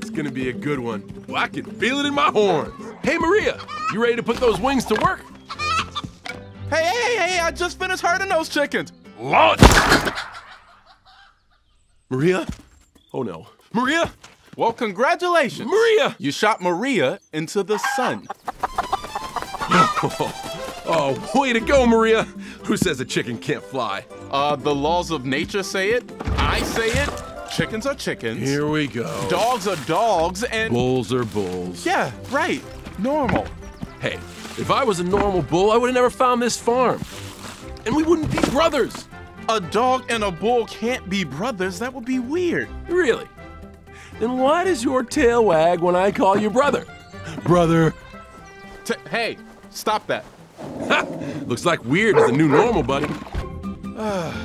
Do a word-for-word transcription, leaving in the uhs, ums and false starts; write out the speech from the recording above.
It's gonna be a good one. Well, I can feel it in my horns. Hey, Maria, you ready to put those wings to work? Hey, hey, hey, I just finished herding those chickens. Launch! Maria? Oh no. Maria? Well, congratulations. Maria! You shot Maria into the sun. Oh, way to go, Maria. Who says a chicken can't fly? Uh, the laws of nature say it. I say it. Chickens are chickens. Here we go. Dogs are dogs, and... Bulls are bulls. Yeah, right. Normal. Hey, if I was a normal bull, I would have never found this farm. And we wouldn't be brothers. A dog and a bull can't be brothers. That would be weird. Really? Then why does your tail wag when I call you brother? Brother. T hey, stop that. Ha! Looks like weird is the new normal, buddy.